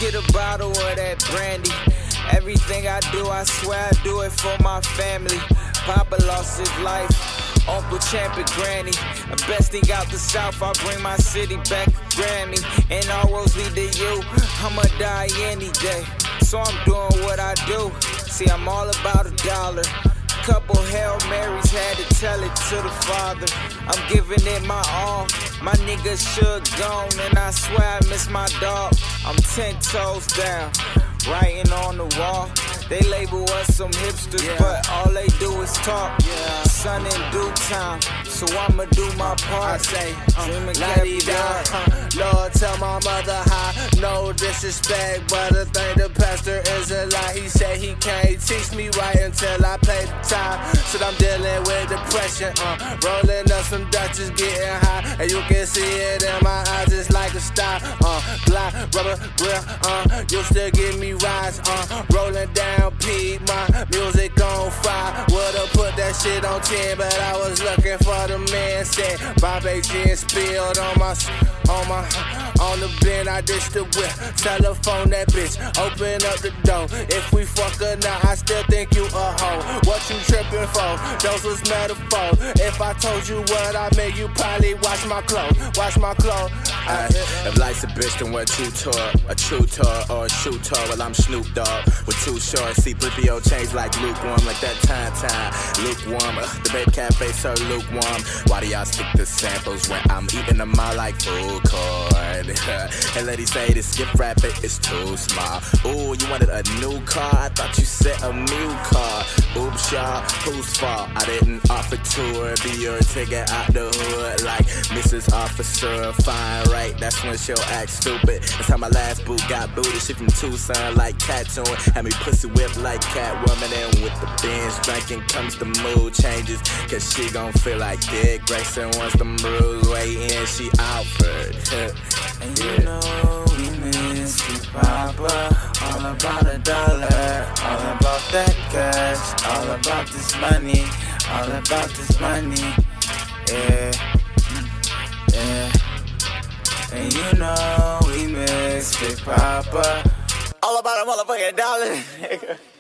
get a bottle of that brandy. Everything I do, I swear I do it for my family. Papa lost his life, Uncle Champ and Granny. The best thing out the South, I bring my city back a Grammy. And all roads lead to you, I'ma die any day. So I'm doing what I do, see I'm all about a dollar. Couple Hail Marys, had to tell it to the Father. I'm giving it my all, my nigga should gone. And I swear I miss my dog, I'm 10 toes down, writing on the wall. They label us some hipsters, but all they do is talk. Son, in due time, so I'ma do my part. I say, dreaming Lord, tell my mother hi. No disrespect, but I think the pastor is a lie. He said he can't teach me right until I pay the time. So I'm dealing with depression, rolling up some Dutchess, getting high, and you can see it in my eyes. It's like a star, glide, rubber grill, used to give me rides, rolling down. Pete, my music on fire. Would've put that shit on 10, but I was looking for the man. Said Bombay gin spilled on the bin. I dished the whip, telephone that bitch, open up the door. If we fuck or not, I still think you a hoe. What you tripping for? Those was metaphors. If I told you what I meant, you probably watch my clothes. Watch my clothes. If life's a bitch, then what you taught? A true tour or a shoe tour? Well, I'm Snoop Dogg with too short. C3PO change like lukewarm, like that time. Lukewarm, the Baby Cafe serve lukewarm. Why do y'all stick to samples when I'm eating them all like food court? And ladies say this gift wrapper is too small. Ooh, you wanted a new car? I thought you said a new car. Oops, y'all, whose fault? I didn't offer to her, be your ticket out the hood like Mrs. Officer. Fine, right? That's when she'll act stupid. That's how my last boo got booted. She from Tucson like Tattooing. Had me pussy whipped like Catwoman. And with the binge drinking comes the mood changes. Cause she gon' feel like Dick Grayson once the bruise way in. She offered. And you know we miss the Papa. All about a dollar, all about that cash, all about this money, all about this money. And you know we miss Big Papa. All about a motherfucking dollar.